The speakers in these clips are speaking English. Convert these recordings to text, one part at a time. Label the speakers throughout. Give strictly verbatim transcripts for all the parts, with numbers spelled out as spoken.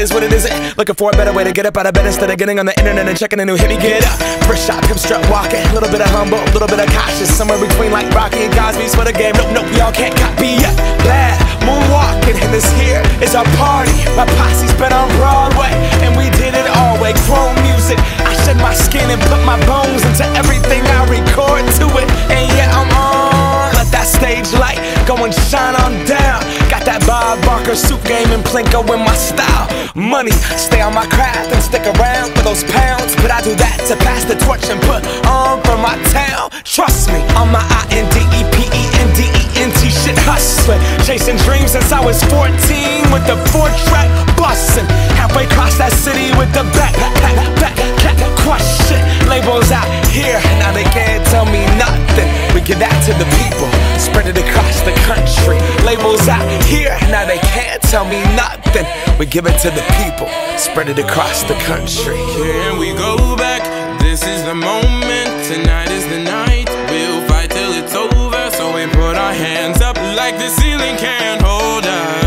Speaker 1: is what it isn't. Looking for a better way to get up out of bed instead of getting on the internet and checking a new hit. Me get up, first shot, come strut walking. A little bit of humble, a little bit of cautious. Somewhere between like Rocky and Cosby's for the game. Nope, nope, y'all can't copy yet. Bad moonwalking, and this here is our party. My posse's been on Broadway, and we did it all way. Chrome music, I shed my skin and put my bones into everything I record to it. And yeah, I'm on. Let that stage light go and shine on down. Got that Bob Barker suit game and Plinko in my style. Money, stay on my craft and stick around for those pounds. But I do that to pass the torch and put on for my town. Trust me, on my I N D E P E N D E N T shit hustling. Chasing dreams since I was fourteen with the four track bustin'. Halfway across that city with the back, back, back, back, crush shit. Labels out here, now they can't tell me nothing. We give that to the people, spread it across the country. Labels out here, now they can't tell me nothing. We give it to the people, spread it across the country.
Speaker 2: Can we go back? This is the moment, tonight is the night. We'll fight till it's over, so we put our hands up like the ceiling can't hold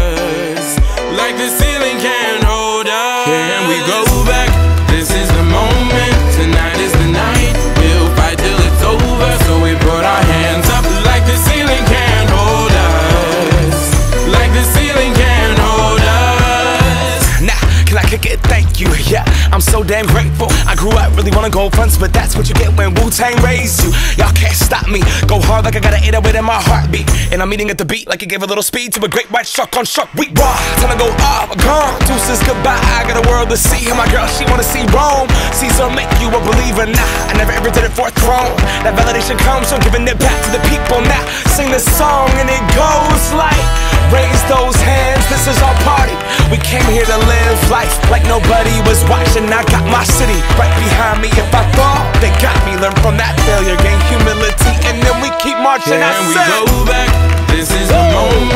Speaker 2: us. Like the ceiling can't hold us. Can we go back? This is the moment, tonight is the night. We'll fight till it's over, so we put our hands up like the ceiling can't hold us. Like the ceiling can't hold us.
Speaker 1: Nah, can I kick it? Thank you, yeah, I'm so damn grateful. I grew up really wanna go fronts, but that's what you get when Wu-Tang raised you. Y'all can't stop me, go hard like I got an eight oh eight in my heartbeat. And I'm eating at the beat like it gave a little speed to a great white shark on shark week. Raw, time to go off, gone, deuces goodbye. I got a world to see, and my girl, she wanna see Rome. Caesar make you a believer, nah, I never ever did it for a throne. That validation comes from giving it back to the people. Now, sing this song and it goes like, raise those hands, this is our party. We came here to live life like nobody was watching. I got my city right behind me. If I fall, they got me. Learn from that failure, gain humility, and then we keep marching.
Speaker 2: Can
Speaker 1: I
Speaker 2: we
Speaker 1: said,
Speaker 2: go back? This is the moment.